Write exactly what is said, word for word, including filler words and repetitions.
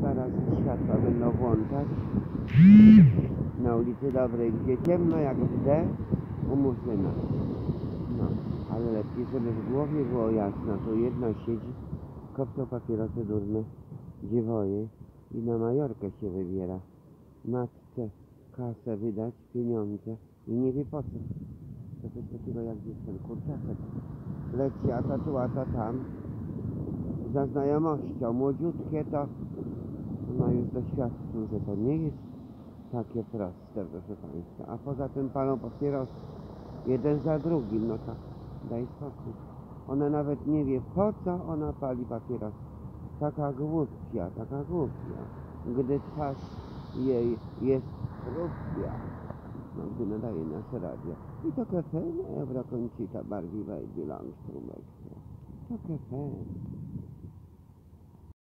Zaraz światła będą włączać. Na ulicy Dobrej, gdzie ciemno jak w D u Murzyna. No, ale lepiej, żeby w głowie było jasno. Tu jedna siedzi, kopcą papierosy durne dziewoje i na Majorkę się wybiera. Matce kasę wydać, pieniądze i nie wie po co. To coś takiego jak gdzieś ten kurczaczek. Leci, a to tu, a to tam. Za znajomością. Młodziutkie to no już doświadczył, że to nie jest takie proste, proszę Państwa. A poza tym palą papieros jeden za drugim, no to daj spokój. Ona nawet nie wie, po co ona pali papieros. Taka głupia, taka głupia, gdy twarz jej jest rupia. No, gdy nadaje nasze radio. I to kafe, Euro Conchita, Barbie Baby Long Strumek. To kafe.